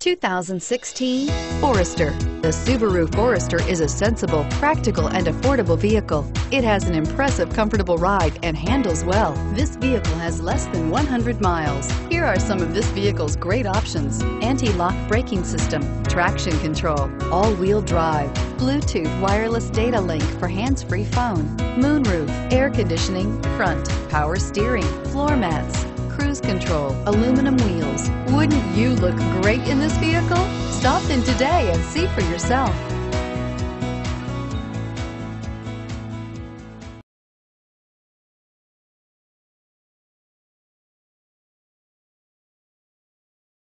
2016 Forester. The Subaru Forester is a sensible, practical, and affordable vehicle. It has an impressive, comfortable ride and handles well. This vehicle has less than 100 miles. Here are some of this vehicle's great options: anti-lock braking system, traction control, all-wheel drive, Bluetooth wireless data link for hands-free phone, moonroof, air conditioning, front, power steering, floor mats, cruise control, aluminum wheels. Wouldn't you look great in this vehicle? Stop in today and see for yourself.